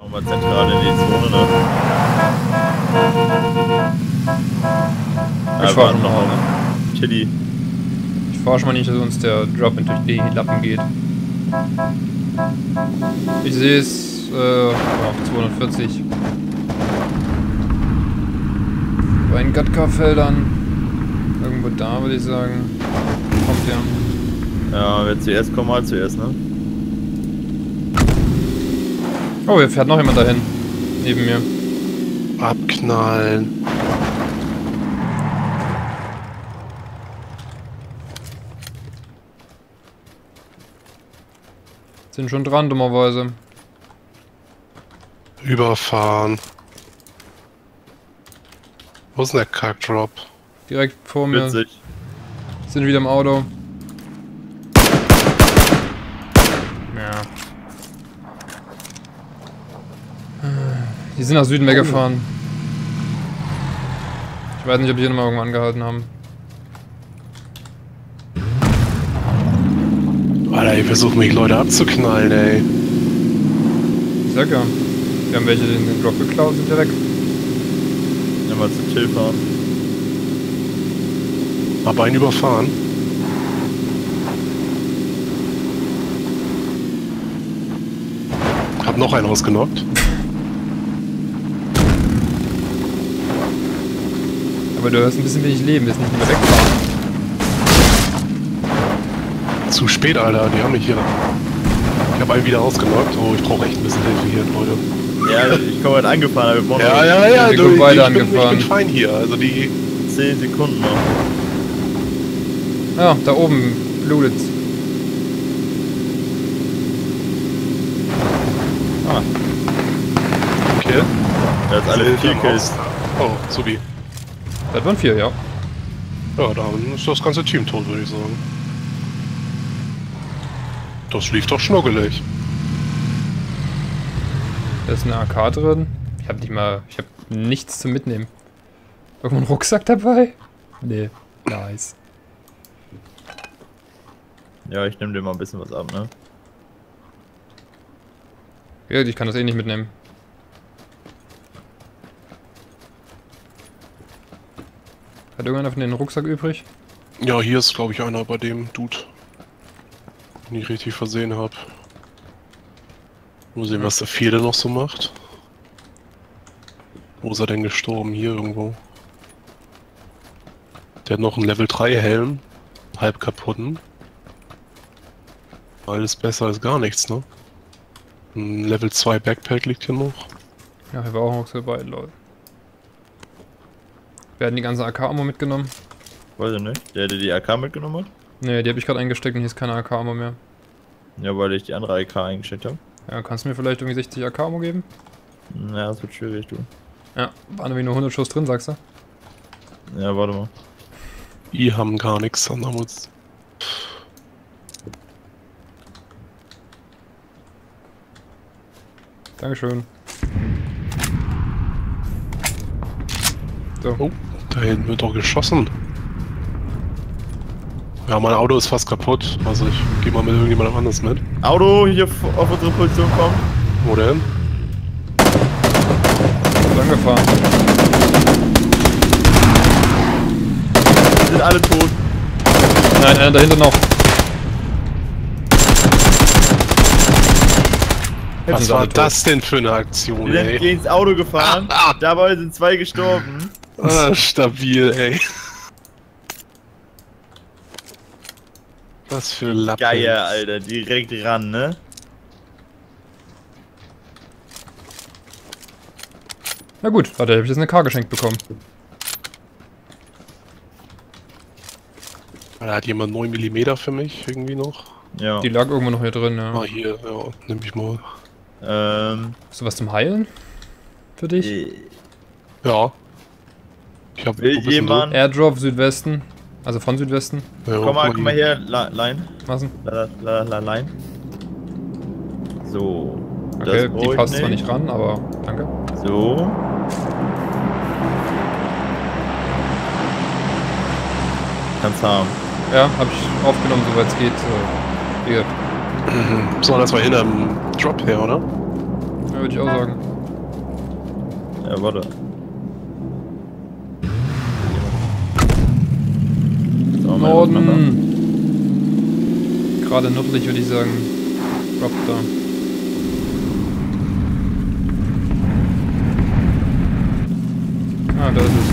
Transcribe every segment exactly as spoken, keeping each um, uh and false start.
Nochmal zentral in die Zone, ne? Ich fahr schon mal, ne? Chili. Ich fahr schon mal nicht, dass uns der Drop durch die Lappen geht. Ich sehe es äh, auf zweihundertvierzig. Bei den Gatka-Feldern. Irgendwo da, würde ich sagen. Kommt der. Ja, wer zuerst kommt, halt zuerst, ne? Oh, hier fährt noch jemand dahin. Neben mir. Abknallen. Sind schon dran, dummerweise. Überfahren. Wo ist denn der Kackdrop? Direkt vor mir. Witzig. Sind wieder im Auto. Ja. Die sind nach Süden weggefahren. Ich weiß nicht, ob die hier nochmal irgendwo angehalten haben. Alter, ihr versucht mich Leute abzuknallen, ey. Ich sag ja. Wir haben welche, die den Drop geklaut, sind ja weg. Ja, mal zu Chill fahren. Aber einen überfahren. Hab noch einen ausgenockt. Aber du hast ein bisschen wenig Leben, wirst nicht mehr wegfahren. Zu spät, Alter. Die haben mich hier. Ich hab einen wieder ausgenockt. Oh, ich brauche echt ein bisschen Hilfe hier, Leute. Ja, ich komme halt angefahren, aber wir brauchen Ja, noch ja, ja, wir du, kommen ich, beide ich, bin, ich angefahren. bin fein hier. Also die. zehn Sekunden noch. Ja, da oben blutet's. Ah, Okay. der hat alle vier Kills. Oh, subi. Das waren vier, ja. Ja, dann ist das ganze Team tot, würde ich sagen. Das lief doch schnuckelig. Da ist eine A K drin. Ich hab nicht mal. Ich hab nichts zum Mitnehmen. Irgendwo ein Rucksack dabei? Nee. Nice. Ja, ich nehme dir mal ein bisschen was ab, ne? Ja, ich kann das eh nicht mitnehmen. Hat irgendeiner von den Rucksack übrig? Ja, hier ist, glaube ich, einer bei dem Dude. Wenn ich richtig versehen habe. Mal sehen, was der Vierte noch so macht. Wo ist er denn gestorben? Hier irgendwo. Der hat noch einen Level drei Helm. Halb kaputten. Alles besser als gar nichts, ne? Ein Level zwei Backpack liegt hier noch. Ja, hier war auch ein Rucksack dabei, Leute. Wir hatten die ganze A K-Ammo mitgenommen. Weiß ich nicht. Der, der die A K mitgenommen hat? Ne, die habe ich gerade eingesteckt und hier ist keine A K-Ammo mehr. Ja, weil ich die andere A K eingesteckt habe. Ja, kannst du mir vielleicht irgendwie sechzig A K-Ammo geben? Ja, das wird schwierig, du. Ja, waren irgendwie nur hundert Schuss drin, sagst du? Ja, warte mal. Die haben gar nichts an Ammus. Dankeschön. So. Oh, da hinten wird doch geschossen. Ja, mein Auto ist fast kaputt. Also ich gehe mal mit irgendjemandem anders mit. Auto hier auf unsere Position kommt. Wo denn? Ist angefahren. Die sind alle tot. Nein, einer dahinter noch. Jetzt Was sind war alle tot. das denn für eine Aktion, Die sind ey? gegen das Auto gefahren. Dabei sind zwei gestorben. Ah, stabil, ey. Was für Lappen. Geil, Alter. Direkt ran, ne? Na gut, warte, habe ich jetzt eine K geschenkt bekommen. Da hat jemand neun Millimeter für mich irgendwie noch. Ja. Die lag irgendwo noch hier drin, ja. Ah, hier, ja, nimm ich mal. Ähm. Hast du was zum Heilen? Für dich? äh, Ja. Ich hab Will wo bist denn jemand. Airdrop Südwesten. Also von Südwesten. du? Ja, Komm mal, guck komm mal hier. her, La- Line. Massen. La, la, la, Line. So. Okay, das brauch die ich passt zwar nicht ran, aber danke. So. Kannst haben. Ja, habe ich aufgenommen, soweit es geht. Äh, wie gesagt, So, das war hinterm Drop her, oder? Ja, würde ich auch sagen. Ja, warte. So, Norden. Gerade nördlich würde ich sagen. Drop da. Ah, da ist es.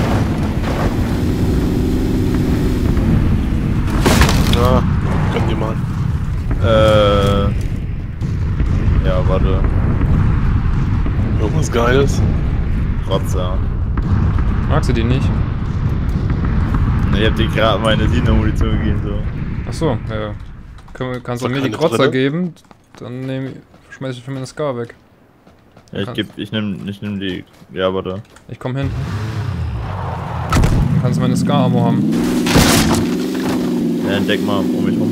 Ja, können die mal. Äh. Ja, warte. Irgendwas Geiles. Rotzer. Magst du die nicht? Ne, ich hab dir gerade meine Siebener-Munition gegeben, so. Achso, ja. Kann, kannst du Ist mir da die keine Krotzer drinne? geben? Dann nehm, schmeiß ich für meine Scar weg. Ja, ich geb, ich nehm, ich nehm die. Ja, warte. Ich komm hin. Dann kannst du meine Scar-Ammo haben. Ja, entdeck mal um mich rum.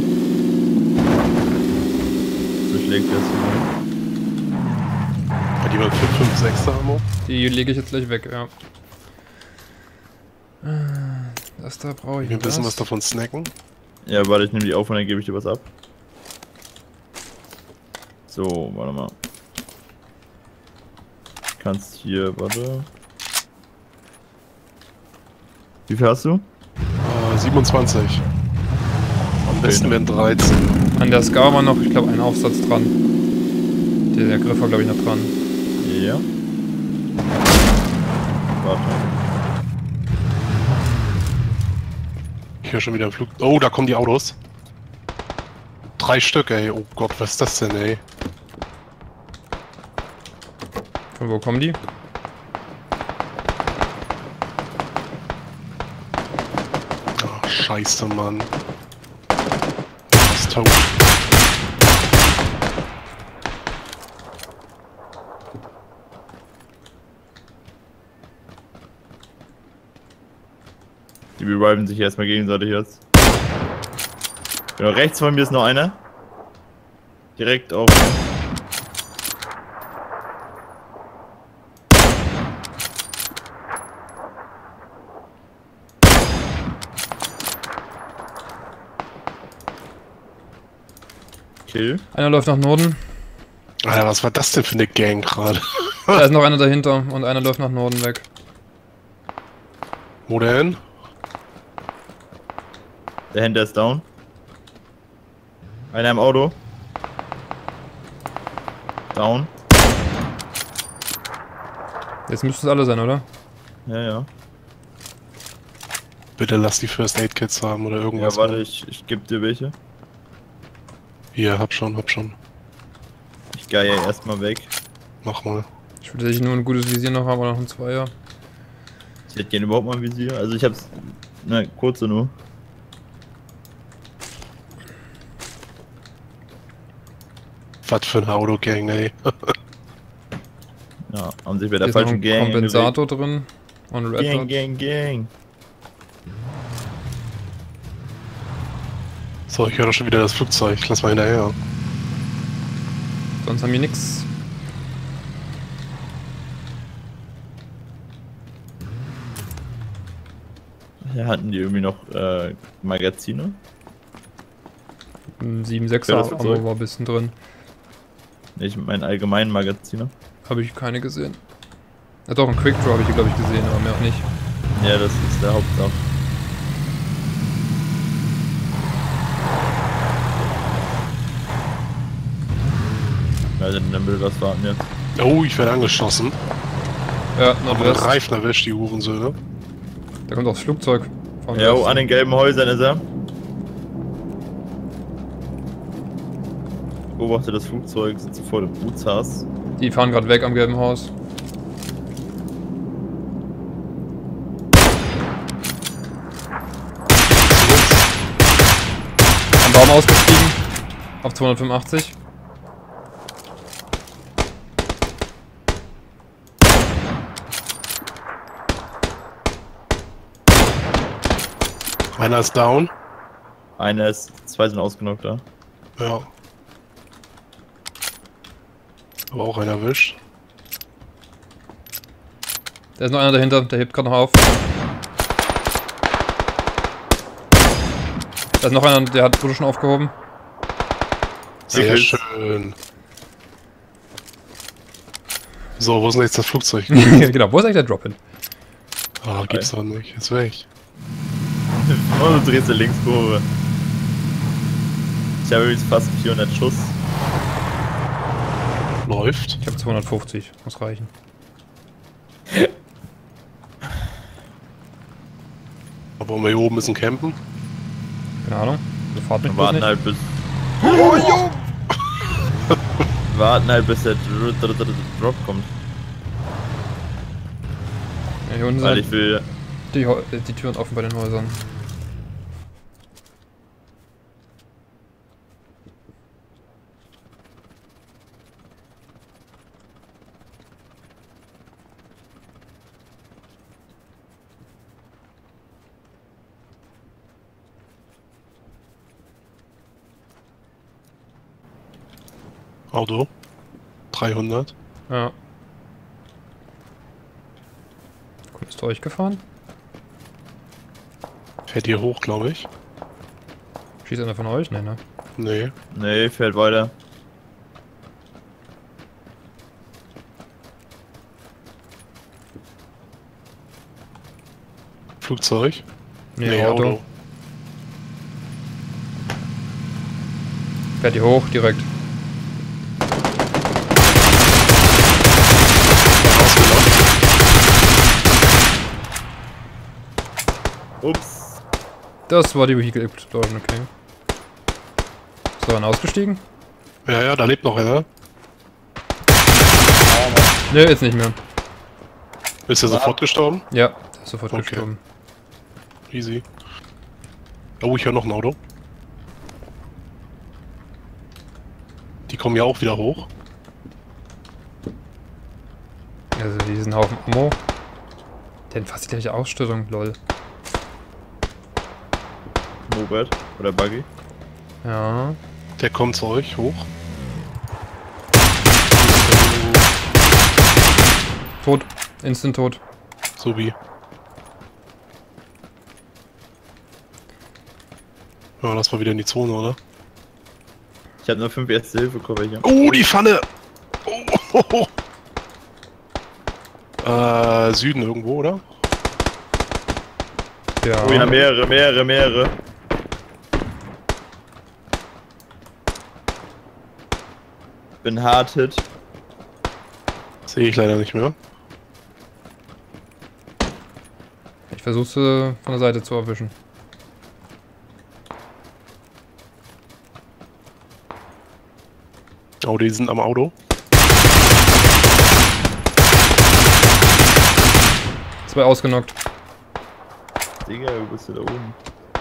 So schlägt das. Hat jemand für fünf, sechs Ammo? Die lege ich jetzt gleich weg, ja. Das da brauche ich Wir wissen was was. davon snacken. Ja, warte, ich nehme die auf und dann gebe ich dir was ab. So, warte mal. Kannst hier, warte. Wie viel hast du? Äh, siebenundzwanzig. Am besten wären dreizehn. An der Scar war noch, ich glaube, ein Aufsatz dran. Der, der Griff war, glaube ich, noch dran. Ja. Warte. Ich höre schon wieder ein Flug. Oh, da kommen die Autos. Drei Stück, ey. Oh Gott, was ist das denn, ey? Von wo kommen die? Oh, scheiße, Mann. Das ist tot. Die reviven sich erstmal gegenseitig jetzt. Genau, rechts von mir ist noch einer. Direkt auf. Kill. Einer läuft nach Norden. Alter, was war das denn für eine Gang gerade? Da ist noch einer dahinter und einer läuft nach Norden weg. Wo denn? Der Händler ist down. Einer im Auto. Down. Jetzt müssten es alle sein, oder? Ja, ja. Bitte lass die First Aid Kits haben oder irgendwas. Ja, warte, ich, ich geb dir welche. Hier, hab schon, hab schon. Ich gehe ja erstmal weg. Mach mal. Ich würde tatsächlich nur ein gutes Visier noch haben oder noch ein Zweier. Ich hätte gerne überhaupt mal ein Visier. Also ich hab's. Ne, kurze nur. Was für eine Autogang, ey. Ja, haben sich bei Hier der ist noch falschen ein Gang. Kompensator drin. Und Red Gang, Dot. Gang, Gang. So, ich höre doch schon wieder das Flugzeug. Lass mal hinterher. Sonst haben wir nix. Ja, hatten die irgendwie noch äh, Magazine? Ein sieben sechs Ja, er das Flugzeug. Ammo war ein bisschen drin. Ich meine allgemeinen Magazine. Habe ich keine gesehen. Ja doch, ein Quick Draw habe ich hier glaube ich gesehen, aber mehr auch nicht. Ja, das ist der Hauptsache. Also dann will das warten jetzt. Oh, ich werde angeschossen. Ja, Aber der Nordwest. Reifen erwischt, die Hurensöhne. Da kommt auch das Flugzeug. Von Ja, oh, West. an den gelben Häusern ist er. Beobachte das Flugzeug, sitze vor dem Gutshaus. Die fahren gerade weg am gelben Haus. Am Baum ausgestiegen. Auf zweihundertfünfundachtzig. Einer ist down. Einer ist, zwei sind ausgenockt da. Ja. Aber auch einer erwischt. Da ist noch einer dahinter, der hebt gerade noch auf. Da ist noch einer, der hat wurde schon aufgehoben. Sehr Kills. schön. So, wo ist denn jetzt das Flugzeug? Genau, wo ist eigentlich der Drop hin? Ah, gibt's doch nicht. Ist weg. Oh, du drehst die Linkskurve. Ich habe jetzt fast vierhundert Schuss. Läuft. Ich habe zweihundertfünfzig, muss reichen. Aber wollen wir hier oben ein bisschen campen? Keine Ahnung. Wir fahren Wir mich bloß warten nicht. halt bis. Oh, jo! Warten halt bis der Dr Dr Dr Drop kommt. Ja, hier unten Weil sind ich will. die, Hau- äh, die Türen offen bei den Häusern. Auto. dreihundert. Ja. Cool, ist euch gefahren? Fährt hier hoch, glaube ich. Schießt einer von euch? Nee, ne? Nee. Nee, fährt weiter. Flugzeug. Nee, Auto. Fährt die hoch, direkt. Ups. Das war die Vehicle Explosion, okay. Ist da einer ausgestiegen? Ja, ja, da lebt noch einer. Ne, jetzt nicht mehr. Ist er sofort gestorben? Ja, der ist sofort Okay. gestorben. Easy. Oh, ich höre noch ein Auto. Die kommen ja auch wieder hoch. Also diesen Haufen Ammo. Der hat fast die gleiche Ausstattung, lol. Moped oder Buggy. Ja. Der kommt zu euch hoch. Tot. Instant tot. So wie. Ja, das war wieder in die Zone, oder? Ich habe nur fünf Erste-Hilfe-Koffer hier. Oh, die Pfanne! Oh, oh, oh. Äh, Süden irgendwo, oder? Ja. Oh ja, mehrere, mehrere, mehrere. Bin hard hit. Sehe ich leider nicht mehr. Ich versuche sie von der Seite zu erwischen. Oh, die sind am Auto. Zwei ausgenockt. Digga, wo bist du da oben?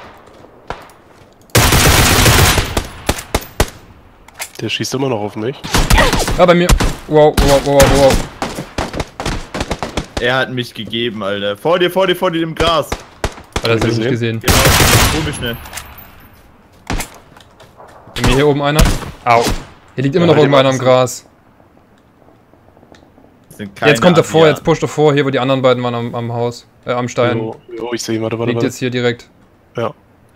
Der schießt immer noch auf mich. Ah, bei mir. Wow, wow, wow, wow. Er hat mich gegeben, Alter. Vor dir, vor dir, vor dir im Gras. Hat er das nicht gesehen? gesehen? Genau. Hol mich schnell. Bei mir hier oben einer. Au. Hier liegt immer Ja, noch irgendwo die einer am sind- Gras. Das sind keine Jetzt kommt er vor, Asiaten. jetzt pusht er vor, hier wo die anderen beiden waren am, am Haus. Äh, am Stein. Jo, jo, ich sehe ihn, warte, warte, Liegt warte. jetzt hier direkt. Ja.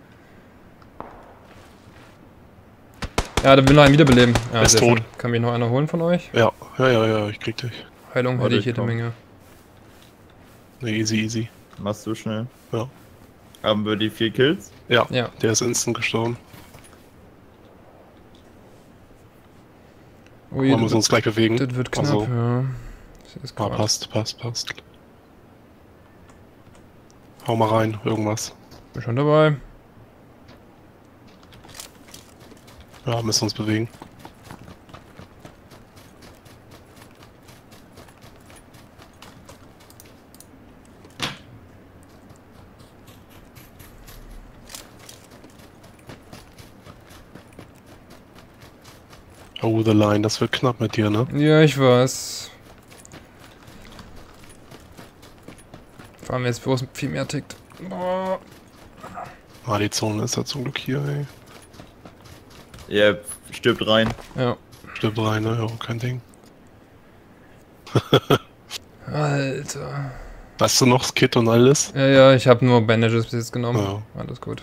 Ja, der will noch einen wiederbeleben. Ja, Ist sehr tot. schön. Kann mich noch einer holen von euch? Ja, ja, ja, ja, ich krieg dich. Heilung Warte, hätte ich ich jede komm. Menge. Ne, easy, easy. Machst du schnell. Ja. Haben wir die vier Kills? Ja, Ja. der ist instant gestorben. Ui, Wir das, müssen uns gleich bewegen. das wird knapp, Also, ja. Das ist ah, grad. passt, passt, passt. Hau mal rein, irgendwas. Bin schon dabei. Ja, müssen uns bewegen. Oh, the line, das wird knapp mit dir, ne? Ja, ich weiß. Vor allem jetzt, wo es viel mehr tickt. Boah. Ah, die Zone ist ja zum Glück hier, ey. Ja, stirbt rein. Ja. Stimmt rein, ne? Ja, kein Ding. Alter. Hast du noch das Kit und alles? Ja, ja, ich habe nur Bandages bis jetzt genommen. Ja. Alles gut.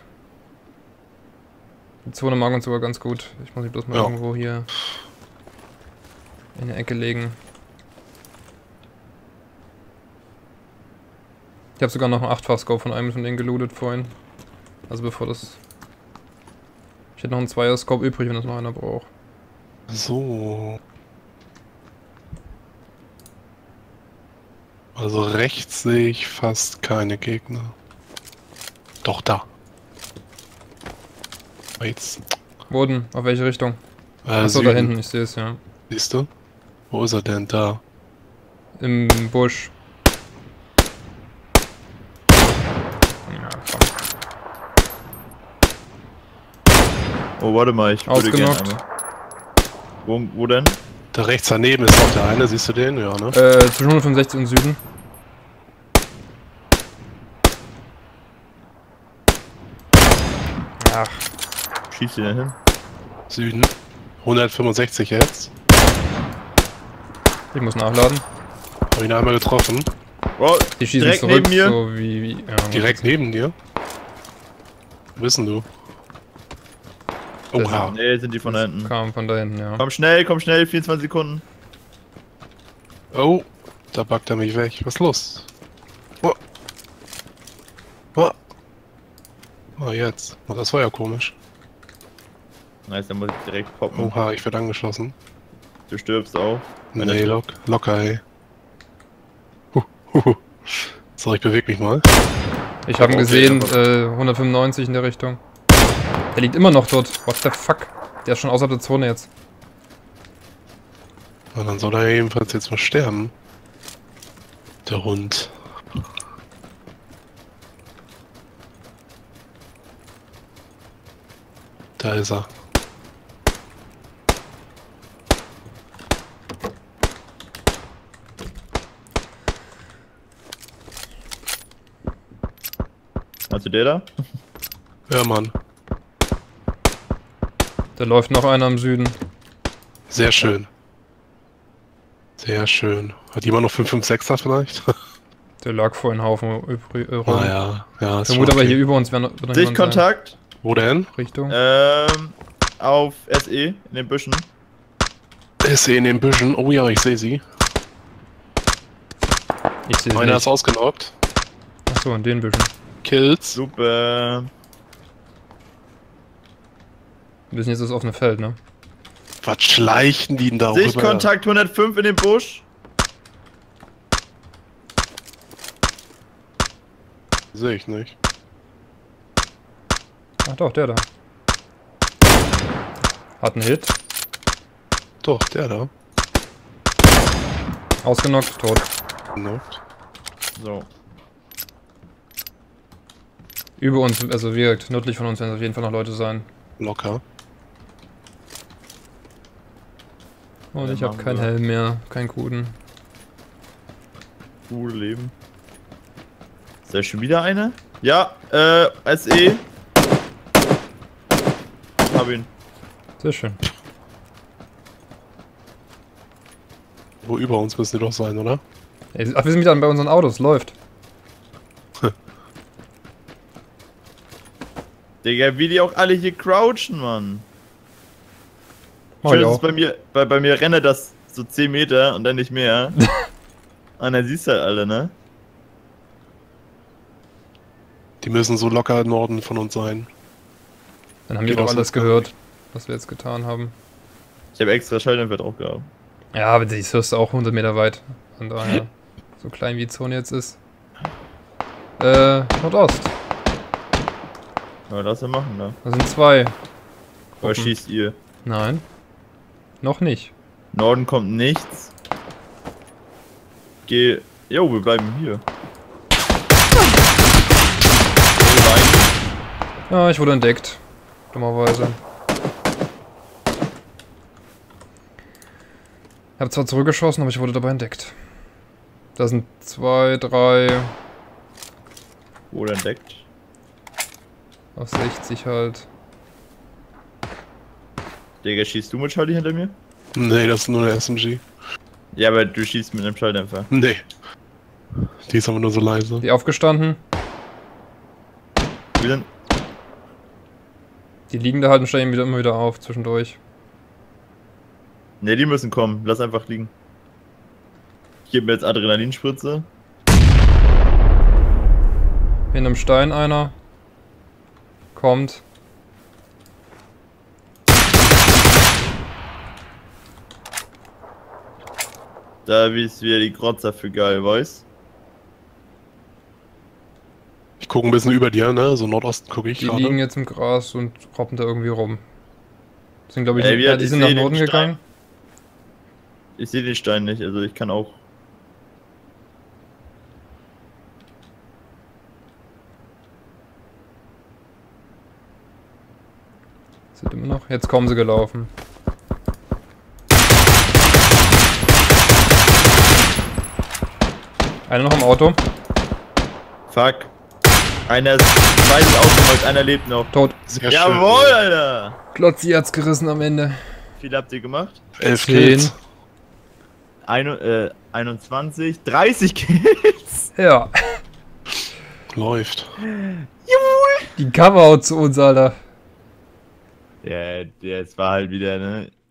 Die Zone mag uns sogar ganz gut. Ich muss mich bloß mal Ja. irgendwo hier in der Ecke legen. Ich habe sogar noch einen acht-Fach-Scope von einem von denen gelootet vorhin. Also bevor das... Ich hätte noch einen Zweier-Scope übrig, wenn das noch einer braucht. So. Also rechts sehe ich fast keine Gegner. Doch, da. Jetzt. Boden, auf welche Richtung? Äh, Achso, da hinten, ich sehe es, ja. Siehst du? Wo ist er denn? Da. Im Busch. Ja, komm. Oh, warte mal, ich würde gerne Ausgenockt. einmal. Wo, wo denn? Da rechts daneben ist noch der eine, siehst du den? Ja, ne? Äh, zwischen hundertfünfundsechzig und Süden. Ach, Schießt ihr denn hin? Süden. hundertfünfundsechzig jetzt. ich muss nachladen. Hab ihn einmal getroffen. Oh, Die schießen direkt zurück, neben mir. so wie... wie ja, Direkt neben dir. Wo bist denn du? Das Oha. sind, nee, sind die von da hinten. kam von da hinten, ja. Komm schnell, komm schnell, vierundzwanzig Sekunden. Oh, da backt er mich weg. Was ist los? Oh. Oh. Oh, jetzt. Oh, das war ja komisch. Nice, dann muss ich direkt poppen. Oha, ich werde angeschossen. Du stirbst auch. Wenn Nee, er- lock, locker, ey. Huh, huh, huh. So, ich bewege mich mal. Ich habe ihn Okay, gesehen, aber- äh, hundertfünfundneunzig in der Richtung. Der liegt immer noch dort. What the fuck? Der ist schon außerhalb der Zone jetzt. Und dann soll er jedenfalls jetzt mal sterben. Der Hund. Da ist er. Hast du der da? Ja, Mann. Da läuft noch einer im Süden. Sehr schön. Sehr schön. Hat jemand noch fünf fünf sechser vielleicht? Der lag vor in Haufen übrig. Äh, rum. Naja, ja, ist Vermute schon aber okay. hier über uns wäre noch wird noch jemand sein. Sichtkontakt. Wo denn? Richtung. Ähm, auf S E, in den Büschen. Ist sie in den Büschen? Oh ja, ich sehe sie. Ich sehe Einer nicht. ist ausgenockt. Achso, in den Büschen. Kills. Super. Wir wissen jetzt das offene Feld, ne? Was schleichen die denn da rüber? Sichtkontakt hundertfünf in den Busch. Sehe ich nicht. Ach doch, der da. Hat einen Hit. Doch, der da. Ausgenockt, tot. Genockt. So. Über uns, also wirkt nördlich von uns werden es auf jeden Fall noch Leute sein. Locker. Und Ja, ich habe machen keinen wir. Helm mehr, keinen guten. Gute Leben. Ist da schon wieder eine? Ja, äh, S E. Hab ihn. Sehr schön. Wo über uns müssen die doch sein, oder? Ey, ach, wir sind wieder bei unseren Autos, läuft. Digga, wie die auch alle hier crouchen, Mann. Mach Schön, ich dass auch. bei mir, bei, bei mir renne das so zehn Meter und dann nicht mehr. Und dann siehst du halt alle, ne? Die müssen so locker im Norden von uns sein. Dann haben die Geht doch auch alles so. gehört, was wir jetzt getan haben. Ich habe extra Schalldämpfer drauf gehabt. Ja, aber das hörst du auch hundert Meter weit. Von daher, so klein wie die Zone jetzt ist. Äh, Nordost. Ja, lass wir machen, ne? Da sind zwei. Oder Gruppen. schießt ihr? Nein. Noch nicht. Norden kommt nichts. Geh. Jo, wir bleiben hier. Geh rein. Ja, ich wurde entdeckt. Dummerweise. Ich habe zwar zurückgeschossen, aber ich wurde dabei entdeckt. Da sind zwei, drei, Wurde entdeckt. auf sechzig halt. Digga, schießt du mit Charlie hinter mir? Nee, das ist nur eine S M G. Ja, aber du schießt mit einem Schalldämpfer. Nee. Die ist aber nur so leise. Die aufgestanden. Wir sind. Die liegen da halt und stehen wieder immer wieder auf zwischendurch. Ne, die müssen kommen. Lass einfach liegen. Ich gebe mir jetzt Adrenalinspritze. Hinterm Stein einer. Kommt. Da ist wieder die Krotzer für geil, weißt? Ich gucke ein bisschen über dir, ne? So Nordosten gucke ich Die gerade. liegen jetzt im Gras und robben da irgendwie rum. Sind, glaube ich, Ey, wir- ja, die ich sind nach seh den Norden Stein. gegangen. Ich sehe den Stein nicht, also ich kann auch. Sind immer noch. Jetzt kommen sie gelaufen. Einer noch im Auto. Fuck. Einer ist zweites ausgemacht, einer lebt noch. Tot. Sehr Jawohl, schön. Alter! Klotzi hat's gerissen am Ende. Wie viel habt ihr gemacht? Elf Zehn. Kills. Ein, äh, einundzwanzig, dreißig Kills! Ja. Läuft. Die Cover-Out zu uns, Alter. Ja, der, es war halt wieder, ne?